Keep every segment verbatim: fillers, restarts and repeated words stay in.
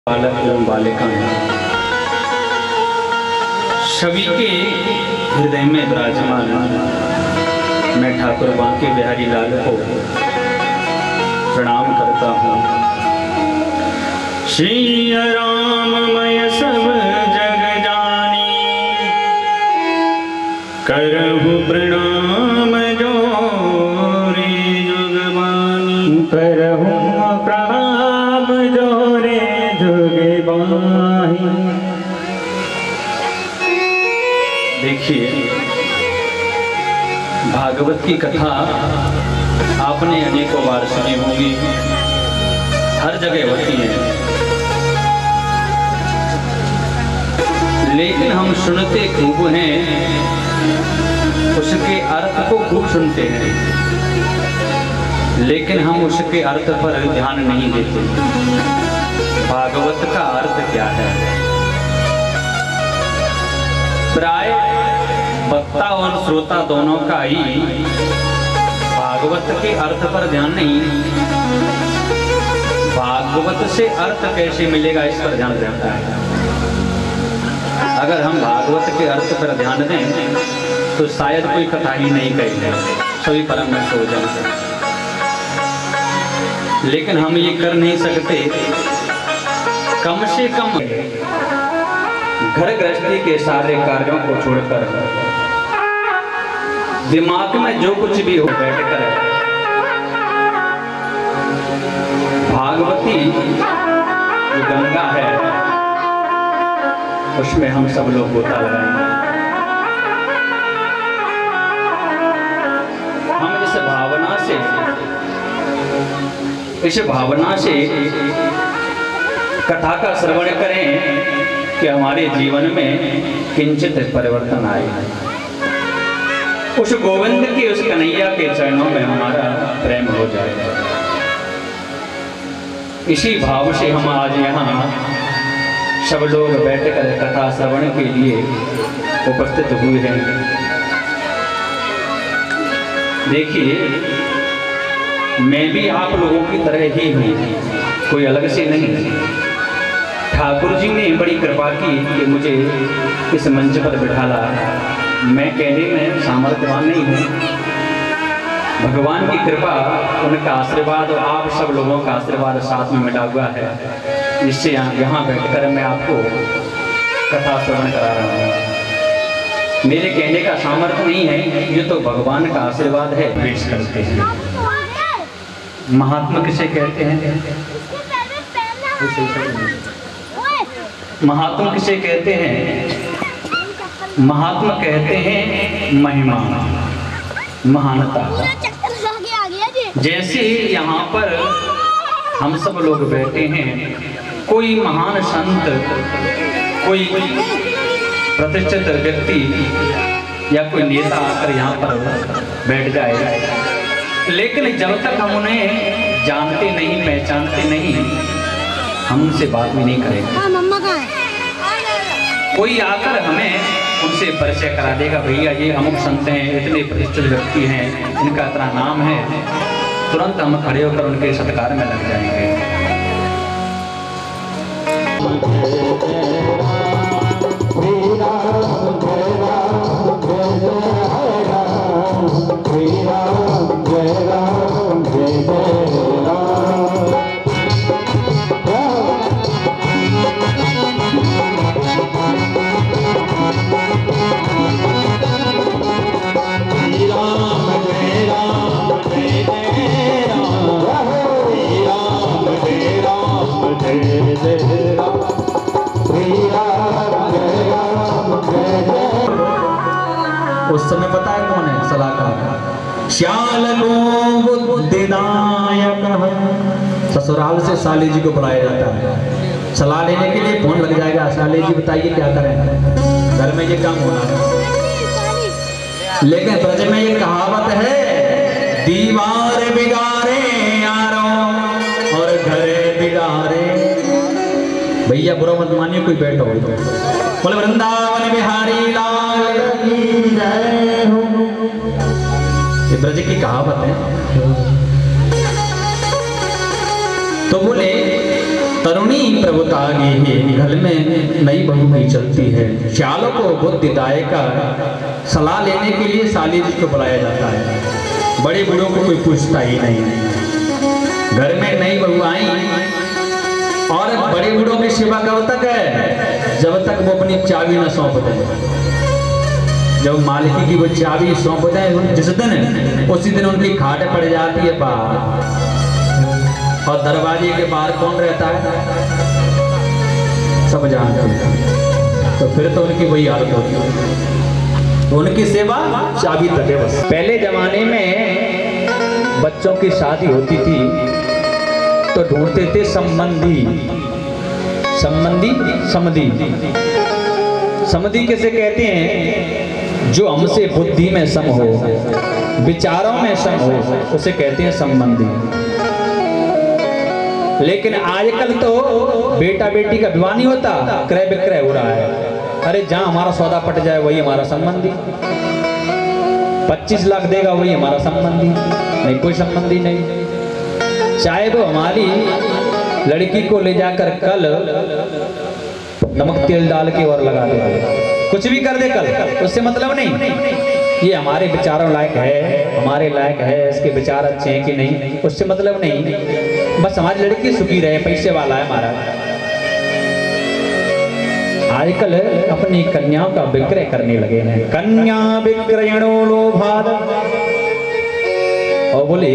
बालक एवं बालिका हैं, सभी के हृदय में विराजमान मैं ठाकुर बांके बिहारी लाल को प्रणाम करता हूँ। श्री राममय सब जग जानी, करहु प्रणाम जोरे जुगबानी। करहु प्रणाम जोरे जुगबानी। देखिए, भागवत की कथा आपने अनेकों बार सुनी होगी, हर जगह होती है, लेकिन हम सुनते खूब हैं, उसके अर्थ को खूब सुनते हैं, लेकिन हम उसके अर्थ पर ध्यान नहीं देते। भागवत का अर्थ क्या है? प्राय वक्ता और श्रोता दोनों का ही भागवत के अर्थ पर ध्यान नहीं, भागवत से अर्थ कैसे मिलेगा इस पर ध्यान रहता है। अगर हम भागवत के अर्थ पर ध्यान दें तो शायद कोई कथा ही नहीं कही, सभी परम नष्ट हो जाए। लेकिन हम ये कर नहीं सकते। कम से कम घर गृहस्थी के सारे कार्यों को छोड़कर दिमाग में जो कुछ भी हो बैठकर भागवती जो गंगा है उसमें हम सब लोग गोता लगाएंगे। हम इस भावना से इस भावना से कथा का श्रवण करें कि हमारे जीवन में किंचित परिवर्तन आए। उस गोविंद के, उस कन्हैया के चरणों में हमारा प्रेम हो जाए। इसी भाव से हम आज यहाँ सब लोग बैठकर कथा श्रवण के लिए उपस्थित हुए हैं। देखिए, मैं भी आप लोगों की तरह ही हूँ, कोई अलग से नहीं। ठाकुर जी ने बड़ी कृपा की कि मुझे इस मंच पर बिठाला। मैं कहने में सामर्थ्यवान नहीं हूँ, भगवान की कृपा, उनका आशीर्वाद और आप सब लोगों का आशीर्वाद साथ में मिला हुआ है, जिससे यहाँ बैठकर मैं आपको कथा श्रवण करा रहा हूँ। मेरे कहने का सामर्थ्य नहीं है, ये तो भगवान का आशीर्वाद है। पेश करते हैं। महात्मा किसे कहते हैं? महात्मा किसे कहते हैं? महात्मा कहते हैं महिमा, महानता। जैसे यहाँ पर हम सब लोग बैठे हैं, कोई महान संत, कोई प्रतिष्ठित व्यक्ति या कोई नेता आकर यहाँ पर बैठ जाए, लेकिन जब तक हम उन्हें जानते नहीं, पहचानते नहीं, हम उनसे बात भी नहीं करेंगे। कोई आकर हमें उनसे परिचय करा देगा, भैया ये अमुक संत हैं, इतने प्रतिष्ठित व्यक्ति हैं, इनका इतना नाम है, तुरंत हम खड़े होकर उनके सत्कार में लग जाएंगे। उस समय पता है कौन है? सलाहकार। श्याल ससुराल से साली जी को बुलाया जाता है, सलाह लेने के लिए फोन लग जाएगा। साली जी बताइए क्या करें, घर में ये काम होना है। लेकिन ब्रज में ये कहावत है, दीवार बिगाड़े यारों और घर बिगाड़े। भैया बुरा मत मानिए, कोई बैठो बोले वृंदावन बिहारी लाल की जय हो। ये ब्रज की कहावत है। तो बोले तरुणी प्रभुता गे घर में नई बहू की चलती है। श्यालों को बुद्धिदायिका सलाह लेने के लिए साली जी को बुलाया जाता है। बड़े बूढ़ों को कोई पूछता ही नहीं। घर में नई बहू आई और बड़े बूढ़ों की सेवा कब तक है? जब तक वो अपनी चाबी न सौंप दें। जब मालिकी की वो चाबी सौंप दें जिस दिन, उसी दिन उनकी खाट पड़ जाती है बाहर। और दरवाजे के बाहर कौन रहता है? सब जानते हैं। तो फिर तो उनकी वही हालत होती है। तो उनकी सेवा चाबी तक है बस। पहले जमाने में बच्चों की शादी होती थी तो ढूंढते थे संबंधी। संबंधी समधी समधी किसे कहते हैं? जो हमसे बुद्धि में सम हो, विचारों में सम हो, उसे कहते हैं संबंधी। लेकिन आजकल तो बेटा बेटी का विवाह नहीं होता, क्रय विक्रय हो रहा है। अरे जहां हमारा सौदा पट जाए वही हमारा संबंधी, पच्चीस लाख देगा वही हमारा संबंधी, नहीं कोई संबंधी नहीं। चाहे वो हमारी लड़की को ले जाकर कल नमक तेल डाल के और लगा दे, कुछ भी कर दे कल, उससे मतलब नहीं। ये हमारे विचारों लायक है, हमारे लायक है, इसके विचार अच्छे हैं कि नहीं, उससे मतलब नहीं। बस हमारी लड़की सुखी रहे, पैसे वाला है हमारा। आजकल अपनी कन्याओं का विक्रय करने लगे हैं। कन्या विक्रयणो लोभाद। और बोले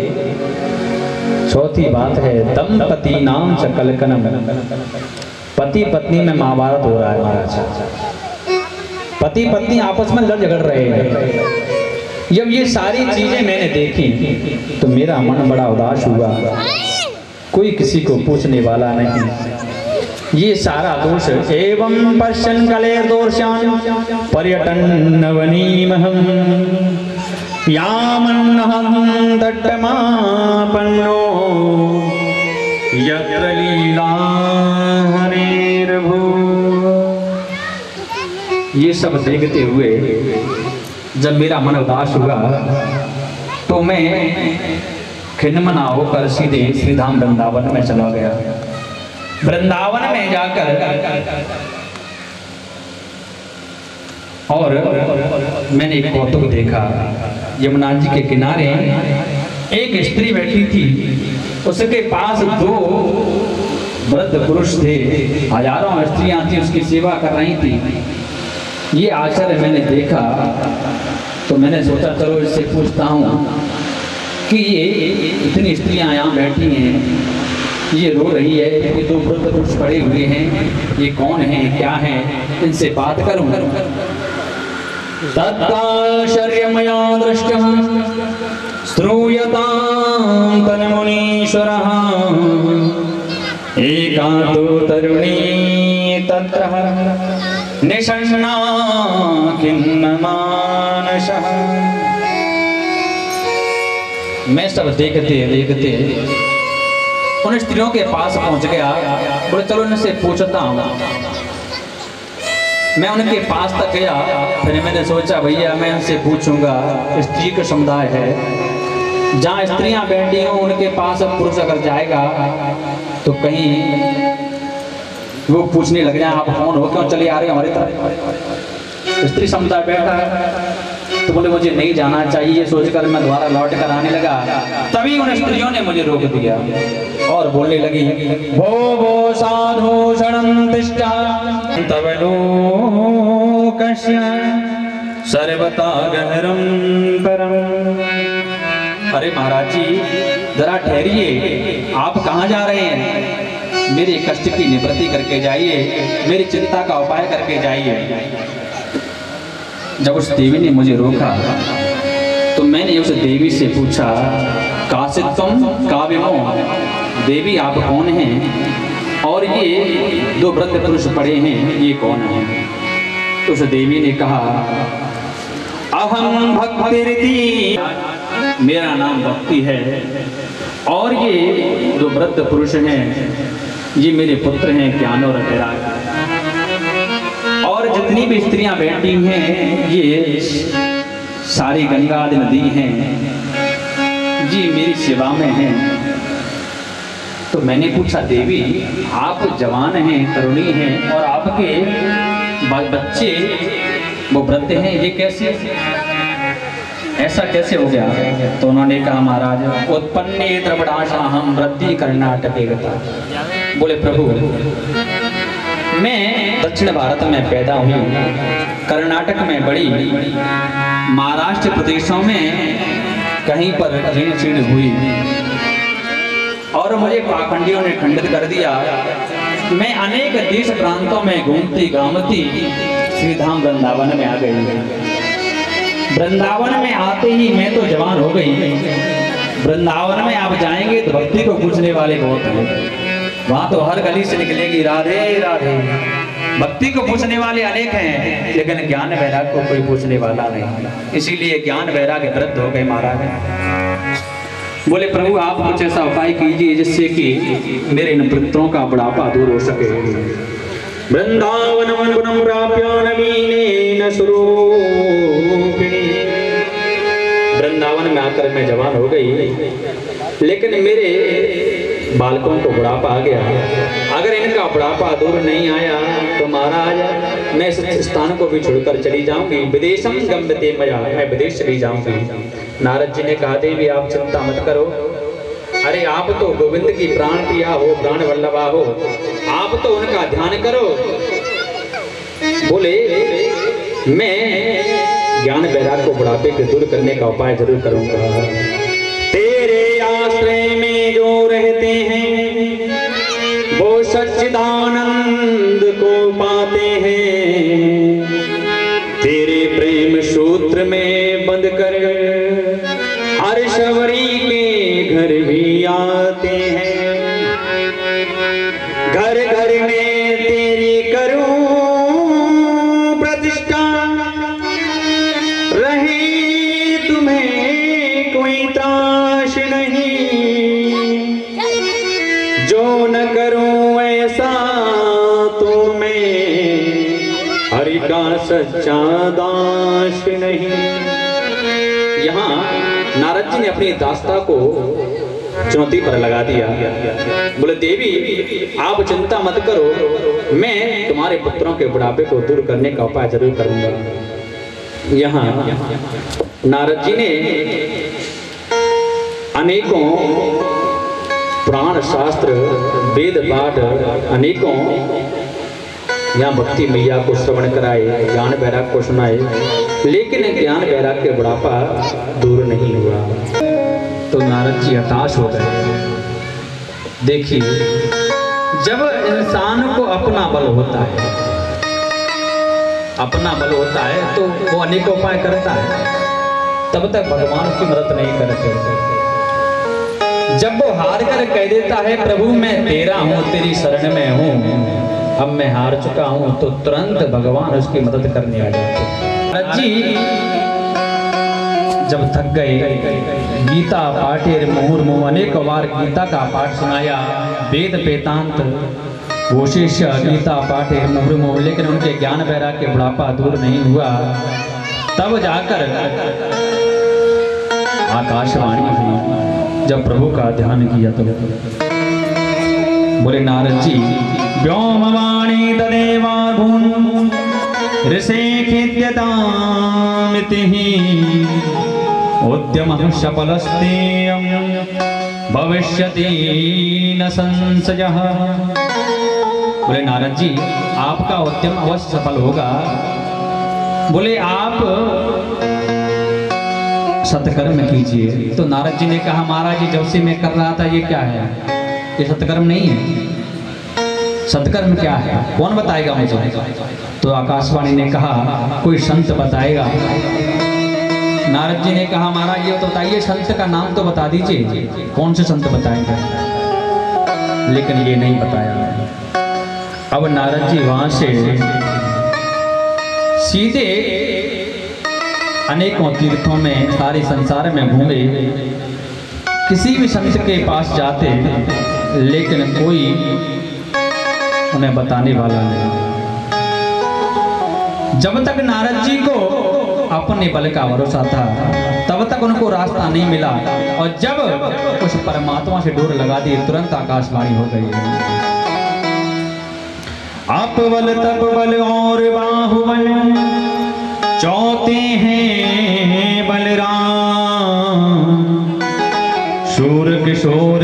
चौथी बात है दंपति नाम च कलकनम। पति पत्नी में महाभारत हो रहा है महाराज। पति पत्नी आपस में लड़ झगड़ रहे हैं। जब ये सारी चीजें मैंने देखी तो मेरा मन बड़ा उदास हुआ। कोई किसी को पूछने वाला नहीं। ये सारा दोष एवं पश्यन् कले दोषान् पर्यटन नवनीमहं यामन्नहं तट्टमापन्नो यत्र लीला हरेर्भू। ये सब देखते हुए जब मेरा मन उदास हुआ तो मैं खिन्नमना होकर सीधे श्रीधाम वृंदावन में चला गया। वृंदावन में जाकर और मैंने एक कौतुक देखा। यमुना जी के किनारे एक स्त्री बैठी थी, उसके पास दो वृद्ध पुरुष थे। हजारों स्त्रियां थी, उसकी सेवा कर रही थी। ये आश्चर्य मैंने देखा तो मैंने सोचा चलो इससे पूछता हूँ कि ये इतनी स्त्रियां यहाँ बैठी हैं, ये रो रही है, ये दो वृद्ध पुरुष खड़े हुए हैं, ये कौन है, क्या है, इनसे बात करूं। तत्काश्चर्यमया दृष्टः श्रूयतां तन्मुनीश्वरः एकांतो तरुणी तत्र निषण्णा खिन्नमानसः। मैं सब देखते देखते उन स्त्रियों के पास पहुंच गया। बोले चलो इनसे पूछता हूँ। मैं उनके पास तक गया। फिर मैंने सोचा भैया मैं उनसे पूछूंगा। स्त्री का समुदाय है, जहाँ स्त्रियां बैठी हों उनके पास पुरुष अगर जाएगा तो कहीं वो पूछने लग जाए आप कौन हो, क्यों चले आ रहे हो हमारी तरफ। स्त्री समुदाय बैठा है तो बोले मुझे नहीं जाना चाहिए। ये सोचकर मैं दोबारा लौट कर आने लगा। तभी उन स्त्रियों ने मुझे रोक दिया और बोलने लगी भो भो साधु शरणं तिष्ठा तव लोकस्य सर्वथा गहरं परम्। अरे महाराज जी जरा ठहरिए, आप कहाँ जा रहे हैं? मेरे कष्ट की निवृत्ति करके जाइए, मेरी चिंता का उपाय करके जाइए। जब उस देवी ने मुझे रोका तो मैंने उस देवी से पूछा कासित्वम काव्यमो, देवी आप कौन हैं और ये दो वृद्ध पुरुष पड़े हैं ये कौन है? तो उस देवी ने कहा अहम भक्तिरिति, मेरा नाम भक्ति है और ये दो वृद्ध पुरुष हैं ये मेरे पुत्र हैं ज्ञान और वैराग्य। और जितनी भी स्त्रियां बैठी हैं ये सारी गंगा आदि नदी हैं जी मेरी सेवा में हैं। तो मैंने पूछा, देवी आप जवान हैं, तरुणी हैं और आपके बच्चे वो वृद्ध हैं, ये कैसे, ऐसा कैसे हो गया? तो उन्होंने कहा, महाराज उत्पन्ने द्रविड़ाशा हम वृद्धि कर्नाटके गता। बोले प्रभु मैं दक्षिण भारत में पैदा हुई, कर्नाटक में बड़ी, महाराष्ट्र प्रदेशों में कहीं पर जीर्ण शीर्ण हुई और मुझे पाखंडियों ने खंडित कर दिया। मैं अनेक देश प्रांतों में घूमती घामती श्री धाम वृंदावन में आ गई। वृंदावन में आते ही मैं तो जवान हो गई। वृंदावन में आप जाएंगे तो भक्ति को पूछने वाले बहुत हैं, वहां तो हर गली से निकलेगी राधे राधे। भक्ति को पूछने वाले अनेक हैं, लेकिन ज्ञान वैराग को कोई पूछने वाला नहीं, इसीलिए ज्ञान वैराग वृद्ध हो गए महाराज। बोले प्रभु आप कुछ ऐसा उपाय कीजिए जिससे कि मेरे इन पुत्रों का बुढ़ापा दूर हो सके। वृंदावनम गुणम प्राप्य नवीनेन स्वरूपिणी। वृंदावन में आकर मैं जवान हो गई, लेकिन मेरे बालकों को बुढ़ापा आ गया। अगर इनका बुढ़ापा दूर नहीं आया तो महाराज मैं इस स्थान को भी छोड़कर चली जाऊंगी। विदेशम गम्यते मया, मैं विदेश चली जाऊंगी। नारद जी ने कहा, देवी आप चिंता मत करो। अरे आप तो गोविंद की प्राण प्रिया हो, प्राण वल्लभा हो, आप तो उनका ध्यान करो। बोले मैं ज्ञान वैराग को बुढ़ापे के दूर करने का उपाय जरूर करूंगा। तेरे आश्रय में जो रहते हैं वो सच्चिदानंद को पाते हैं। तेरे प्रेम सूत्र में बंद कर हर्षवरी के घर भी आते हैं। घर घर में तेरी करूं प्रतिष्ठा, रहे तुम्हें कोई त्रास नहीं। जो न करूं ऐसा तो मैं हरि का सच्चा दास नहीं। यहाँ नारद जी ने अपनी दास्ता को चुनौती पर लगा दिया। बोले देवी आप चिंता मत करो, मैं तुम्हारे पुत्रों के बुढ़ापे को दूर करने का उपाय जरूर करूंगा। यहाँ नारद जी ने अनेकों पुराण शास्त्र वेद पाठ अनेकों यहाँ भक्ति मैया को श्रवण कराए, ज्ञान वैराग को सुनाए, लेकिन ज्ञान वैराग के बुढ़ापा दूर नहीं हुआ। तो नारद जी हताश हो गए। देखिए जब इंसान को अपना बल होता है, अपना बल होता है तो वो अनेक उपाय करता है, तब तक भगवान की मदद नहीं करते। जब वो हार कर कह देता है प्रभु मैं तेरा हूँ, तेरी शरण में हूँ, अब मैं हार चुका हूं, तो तुरंत भगवान उसकी मदद करने आ जाते हैं। नारद जी जब थक गए, गीता पाठे मुहुर्मुहु, अनेक बार गीता का पाठ सुनाया, वेद वेदांत वो शिष्य गीता पाठे मुहुर्मुहु, लेकिन उनके ज्ञान वैराग के बुढ़ापा दूर नहीं हुआ। तब जाकर आकाशवाणी हुई, जब प्रभु का ध्यान किया तो बोले नारद जी व्योमवाणी तदेवा भून् ऋषे खेद्यतामिति उद्यमः सफलस्तेयं भविष्यति न संशयः। बोले नारद जी आपका उद्यम अवश्य सफल होगा। बोले आप सत्कर्म कीजिए। तो नारद जी ने कहा महाराज जी जब से मैं कर रहा था ये क्या है, ये सत्कर्म नहीं है। सत्कर्म क्या है, कौन बताएगा मुझे? तो आकाशवाणी ने कहा कोई संत बताएगा। नारद जी ने कहा महाराज जी तो बताइए, संत का नाम तो बता दीजिए, कौन से संत बताएंगे? लेकिन ये नहीं बताया। अब नारद जी वहां से सीधे अनेकों तीर्थों में सारे संसार में घूमे, किसी भी संत के पास जाते, लेकिन कोई उन्हें बताने वाला नहीं। जब तक नारद जी को अपने बल का भरोसा था, तब तक उनको रास्ता नहीं मिला। और जब उस परमात्मा से डोर लगा दी, तुरंत आकाशवाणी हो गई। आप बल तब बल और बाहुबल, चौथे हैं बलराम। शूर किशोर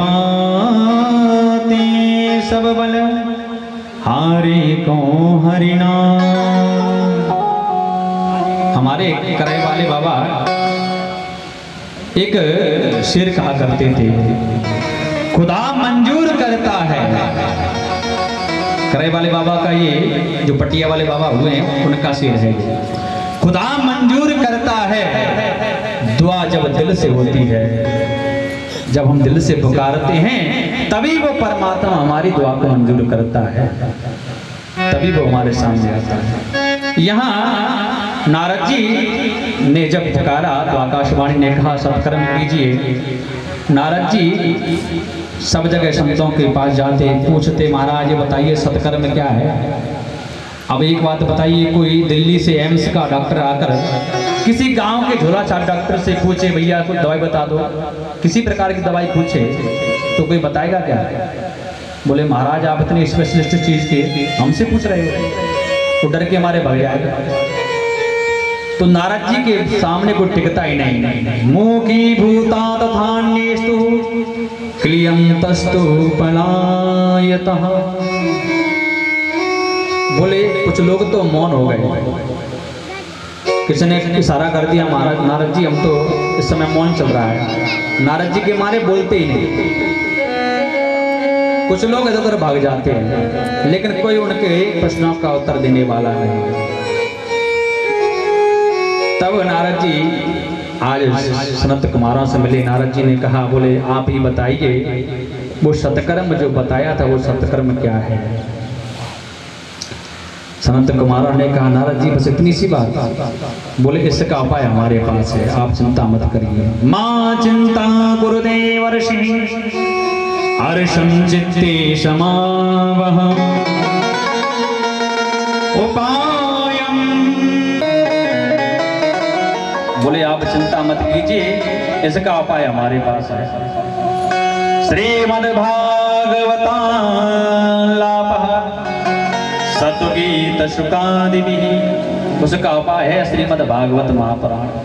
कृपाते सब बल, हारे को हरिनाम। हमारे कराए वाले बाबा एक शेर कहा करते थे, खुदा मंजूर करता है। कराए वाले बाबा का ये जो पटिया वाले बाबा हुए हैं उनका शेर है, खुदा मंजूर करता है दुआ जब दिल से होती है। जब हम दिल से पुकारते हैं तभी वो परमात्मा हमारी दुआ को मंजूर करता है, तभी वो हमारे सामने आता है। यहाँ नारद जी ने जब पुकारा तो आकाशवाणी ने कहा सत्कर्म कीजिए। नारद जी सब जगह संतों के पास जाते, पूछते महाराज ये बताइए सत्कर्म क्या है। अब एक बात बताइए, कोई दिल्ली से एम्स का डॉक्टर आकर किसी गांव के झोला छाप डॉक्टर से पूछे भैया कोई दवाई बता दो, किसी प्रकार की दवाई पूछे तो कोई बताएगा क्या? बोले महाराज आप इतने स्पेशलिस्ट चीज के हमसे पूछ रहे हो, तो डर के हमारे भाग जाएगा। तो नारद जी के सामने कोई टिकता ही नहीं। मुंह की भूता तथान्यस्तु क्लियंतस्तु पलायतः। बोले कुछ लोग तो मौन हो गए, किसी ने इशारा कर दिया महाराज नारद जी हम तो इस समय मौन चल रहा है। नारद जी के मारे बोलते ही नहीं। कुछ लोग इधर उधर भाग जाते हैं, लेकिन कोई उनके प्रश्नों का उत्तर देने वाला नहीं। तब नारद जी आज सनत कुमारों से मिले। नारद जी ने कहा बोले आप ही बताइए वो सत्कर्म जो बताया था वो सत्कर्म क्या है। सनत कुमारों ने कहा नारद जी बस इतनी सी बात। बोले इसका उपाय हमारे पास है, आप चिंता मत करिए। मां चिंता गुरुदेव ऋषि हर्षं चित्ते समावह उपायम। बोले आप चिंता मत कीजिए, इसका उपाय हमारे पास है। श्रीमद्भागवतालापः सतुगीत शुकादिभिः। उसका उपाय है श्रीमद् भागवत महापुराण।